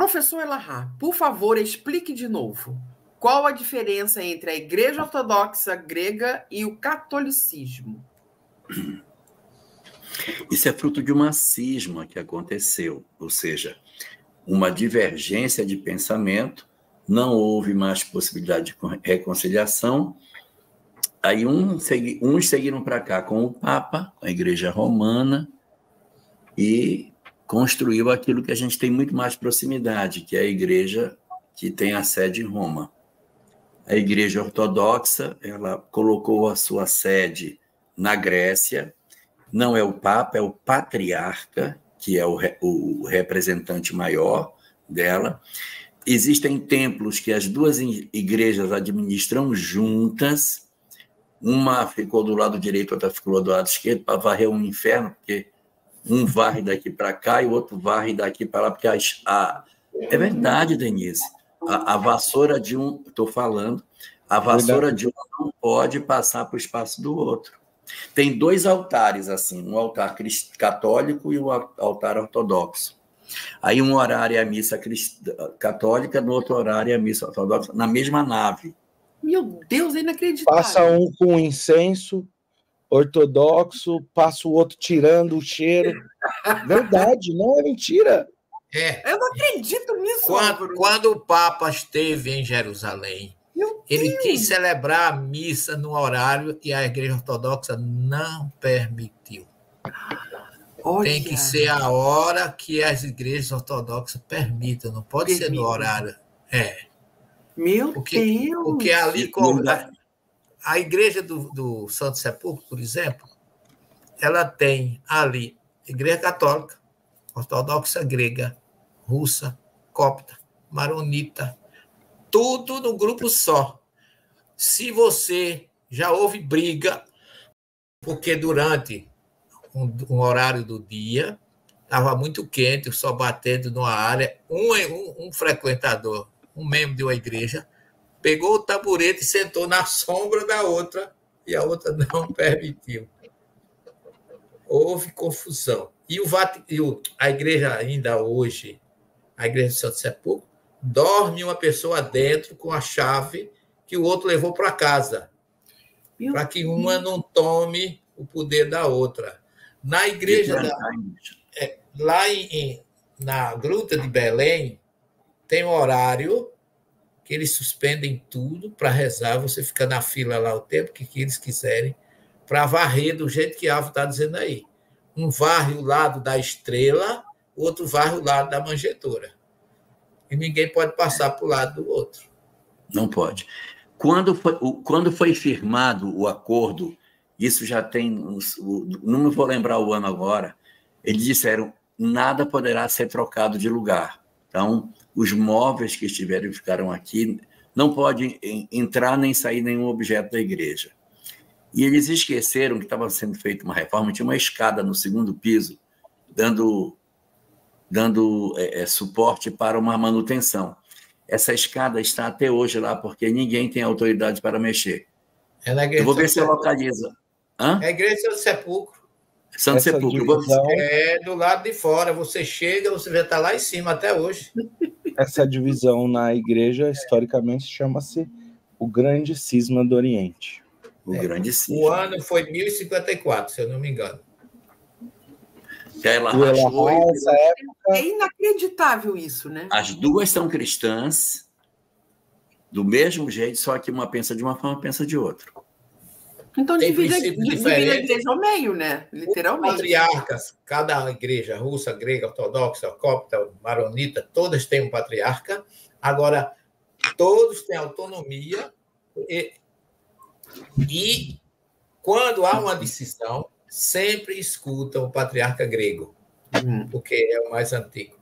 Professor Elahá, por favor, explique de novo. Qual a diferença entre a Igreja Ortodoxa grega e o catolicismo? Isso é fruto de uma cisma que aconteceu, ou seja, uma divergência de pensamento, não houve mais possibilidade de reconciliação. Aí uns seguiram para cá com o Papa, a Igreja Romana, e construiu aquilo que a gente tem muito mais proximidade, que é a igreja que tem a sede em Roma. A Igreja Ortodoxa, ela colocou a sua sede na Grécia, não é o Papa, é o Patriarca, que é o representante maior dela. Existem templos que as duas igrejas administram juntas, uma ficou do lado direito, outra ficou do lado esquerdo, para varrer um inferno, porque um varre daqui para cá e o outro varre daqui para lá, porque é verdade, Denise. A vassoura de um, estou falando, a vassoura de um não pode passar para o espaço do outro. Tem dois altares, assim, um altar católico e um altar ortodoxo. Aí um horário é a missa católica, no outro horário é a missa ortodoxa, na mesma nave. Meu Deus, é inacreditável. Passa um com incenso ortodoxo, passa o outro tirando o cheiro. Verdade, não é mentira. Eu não acredito nisso. Quando o Papa esteve em Jerusalém, ele quis celebrar a missa no horário e a Igreja Ortodoxa não permitiu. Olha. Tem que ser a hora que as igrejas ortodoxas permitam, não pode ser no horário. Meu Deus! Porque ali, a igreja do Santo Sepulcro, por exemplo, ela tem ali Igreja Católica, Ortodoxa grega, russa, copta, maronita, tudo no grupo só. Se você já houve briga, porque durante um horário do dia estava muito quente, o sol batendo numa área, um frequentador, um membro de uma igreja, pegou o taburete e sentou na sombra da outra, e a outra não permitiu. Houve confusão. E a igreja ainda hoje, a igreja do Santo Sepulcro, dorme uma pessoa dentro com a chave que o outro levou para casa, para que uma não tome o poder da outra. Na igreja, lá na Gruta de Belém, tem um horário que eles suspendem tudo para rezar, você fica na fila lá o tempo que eles quiserem, para varrer do jeito que a Alvo está dizendo aí. Um varre o lado da estrela, o outro varre o lado da manjedoura. E ninguém pode passar para o lado do outro. Não pode. Quando foi firmado o acordo, isso já tem, não me vou lembrar o ano agora, eles disseram, nada poderá ser trocado de lugar. Então, os móveis que ficaram aqui, não pode entrar nem sair nenhum objeto da igreja. E eles esqueceram que estava sendo feita uma reforma, tinha uma escada no segundo piso, dando suporte para uma manutenção. Essa escada está até hoje lá, porque ninguém tem autoridade para mexer. Eu vou ver se eu localizo. É a igreja do Sepulcro. Santo Sepulcro. É do lado de fora. Você chega, você já está lá em cima até hoje. Essa divisão na igreja, historicamente, chama-se o Grande Cisma do Oriente. Grande cisma. O ano foi 1054, se eu não me engano. Ela rachou. É inacreditável isso, né? As duas são cristãs, do mesmo jeito, só que uma pensa de uma forma, pensa de outra. Então divide a igreja ao meio, né? Literalmente. Os patriarcas, cada igreja, russa, grega, ortodoxa, copta, maronita, todas têm um patriarca. Agora, todos têm autonomia e quando há uma decisão, sempre escutam o patriarca grego, porque é o mais antigo.